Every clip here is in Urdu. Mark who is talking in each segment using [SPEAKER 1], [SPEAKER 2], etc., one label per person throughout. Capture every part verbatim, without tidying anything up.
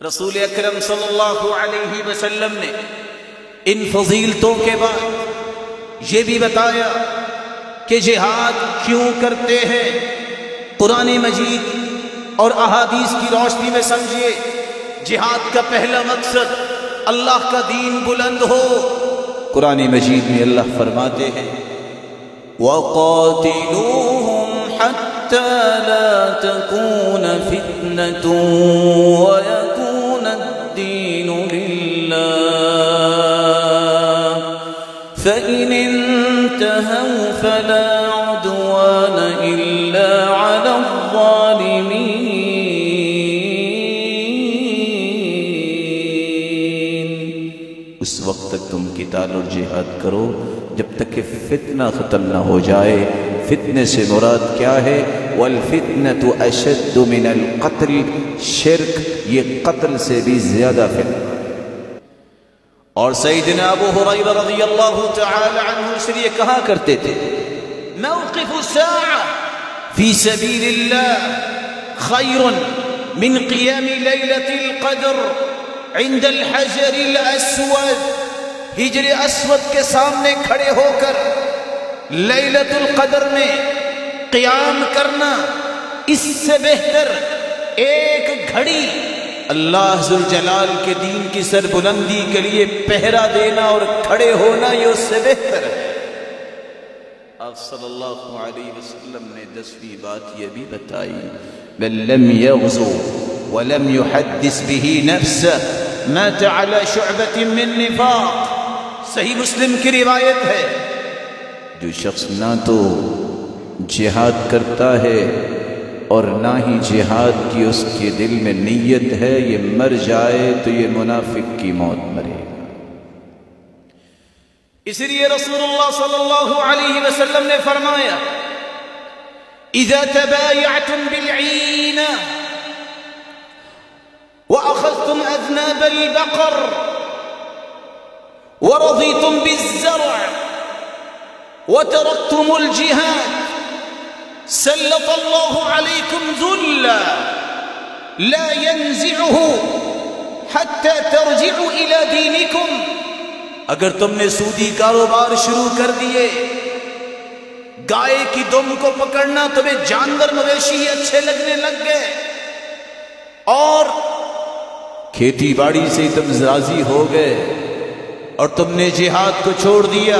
[SPEAKER 1] رسول اکرم صلی اللہ علیہ وسلم نے ان فضیلتوں کے بعد یہ بھی بتایا کہ جہاد کیوں کرتے ہیں۔ قرآن مجید اور احادیث کی روشنی میں سمجھیے، جہاد کا پہلا مقصد اللہ کا دین بلند ہو۔ قرآن مجید میں اللہ فرماتے ہیں وَقَاتِلُوهُمْ حَتَّى لَا تَكُونَ فِتْنَةٌ وَيَكُونَ الدِّينُ لِلَّهِ فَإِنِ انْتَهَوْا فَلَا عُدْوَانَ إِلَّا عَلَى الظَّالِمِينَ۔ اس وقت تک تم قتال اور جہاد کرو جب تک کہ فتنہ ختم نہ ہو جائے۔ فتنے سے مراد کیا ہے؟ والفتنة اشد من القتل، شرک یہ قتل سے بھی زیادہ فتنہ۔ اور سیدنا ابو ہریرہ رضی اللہ تعالی عنہ اس لیے کہا کرتے تھے موقف الساعة فی سبیل اللہ خیر من قیام لیلة القدر عند الحجر الاسود۔ حجر اسود کے سامنے کھڑے ہو کر لیلۃ القدر میں قیام کرنا اس سے بہتر ایک گھڑی اللہ ذوالجلال کے دین کی سربلندی کے لیے پہرا دینا اور کھڑے ہونا یہ اس سے بہتر ہے۔ آپ صلی اللہ علیہ وسلم نے دسویں بات یہ بھی بتائی بل لم یغزو ولم يحدث به نفسه مات على شعبة من نفاق۔ صحیح مسلم کی روایت ہے جو شخص نہ تو جہاد کرتا ہے اور نہ ہی جہاد کی اس کے دل میں نیت ہے، یہ مر جائے تو یہ منافق کی موت مرے گا۔ اس لیے رسول اللہ صلی اللہ علیہ وسلم نے فرمایا اذا تبايعتم بالعینہ وأخذتم أذناب البقر ورضيتم بالزرع وتركتم الجهاد سلط الله عليكم ذلا لا ينزعه حتى ترجعوا إلى دينكم۔ اگر تم نے سودی کاروبار شروع کر دیے، گائے کی دم کو پکڑنا تمہیں جانور مویشی اچھے لگنے لگ گئے، اور کھیتی باڑی سے تم راضی ہو گئے اور تم نے جہاد کو چھوڑ دیا،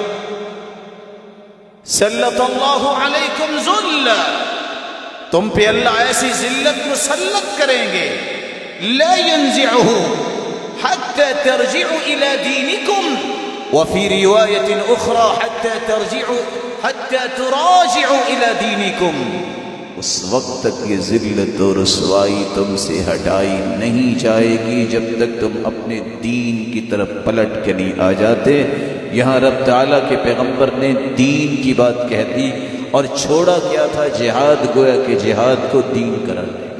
[SPEAKER 1] سلط اللہ علیکم ذلا، تم پہ اللہ ایسی ذلت مسلط کریں گے، لا ينزعه حتى ترجعوا الى دینکم، وفی روایت اخرى حتى ترجعوا حتى تراجعوا الى دینکم۔ اس وقت تک یہ ذلت و رسوائی تم سے ہٹائی نہیں جائے گی جب تک تم اپنے دین کی طرف پلٹ کے نہیں آ جاتے۔ یہاں رب تعالیٰ کے پیغمبر نے دین کی بات کہہ دی اور چھوڑا کیا تھا؟ جہاد، گویا کہ جہاد کو دین قرار دیا۔